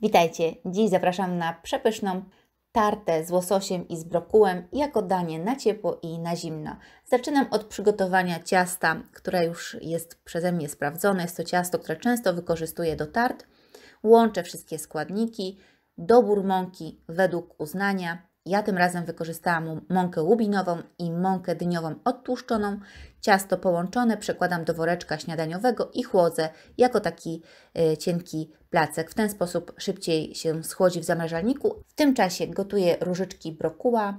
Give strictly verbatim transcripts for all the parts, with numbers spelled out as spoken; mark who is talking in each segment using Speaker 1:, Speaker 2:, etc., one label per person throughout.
Speaker 1: Witajcie! Dziś zapraszam na przepyszną tartę z łososiem i z brokułem jako danie na ciepło i na zimno. Zaczynam od przygotowania ciasta, które już jest przeze mnie sprawdzone. Jest to ciasto, które często wykorzystuję do tart. Łączę wszystkie składniki, dobór mąki według uznania. Ja tym razem wykorzystałam mąkę łubinową i mąkę dyniową odtłuszczoną. Ciasto połączone przekładam do woreczka śniadaniowego i chłodzę jako taki y, cienki placek. W ten sposób szybciej się schłodzi w zamrażalniku. W tym czasie gotuję różyczki brokuła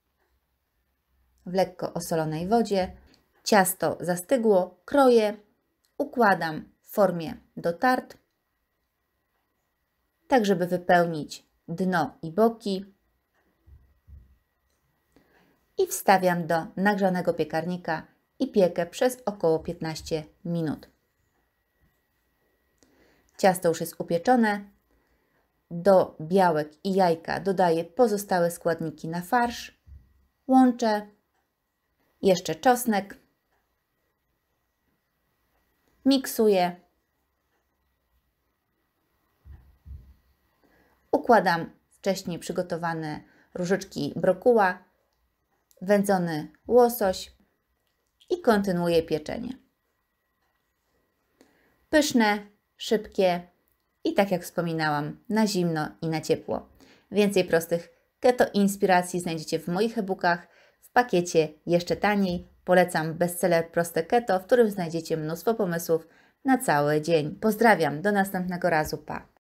Speaker 1: w lekko osolonej wodzie. Ciasto zastygło, kroję, układam w formie do tart, tak żeby wypełnić dno i boki. I wstawiam do nagrzanego piekarnika i piekę przez około piętnaście minut. Ciasto już jest upieczone. Do białek i jajka dodaję pozostałe składniki na farsz. Łączę. Jeszcze czosnek. Miksuję. Układam wcześniej przygotowane różyczki brokuła, wędzony łosoś i kontynuuję pieczenie. Pyszne, szybkie i tak jak wspominałam, na zimno i na ciepło. Więcej prostych keto inspiracji znajdziecie w moich e-bookach. W pakiecie jeszcze taniej polecam bestseller Proste Keto, w którym znajdziecie mnóstwo pomysłów na cały dzień. Pozdrawiam, do następnego razu, pa!